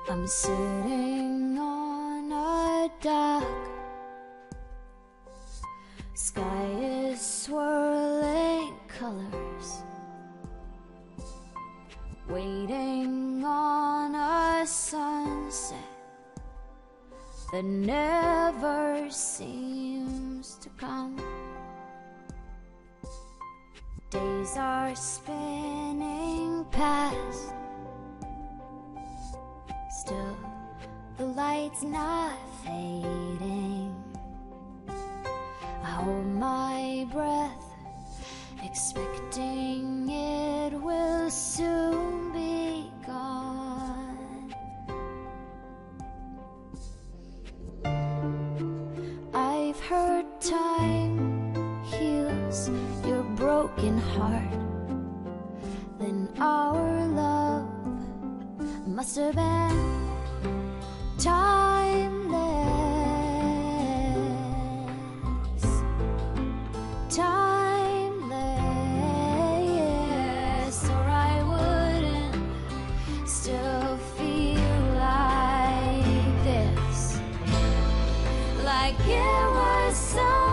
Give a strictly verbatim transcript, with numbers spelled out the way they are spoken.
I'm sitting on a dock. Sky is swirling colors, waiting on a sunset that never seems to come. Days are spinning past, still the light's not fading. I hold my breath, expecting it will soon be gone. I've heard time heals your broken heart, then our love must have been timeless, timeless, or I wouldn't still feel like this, like it was so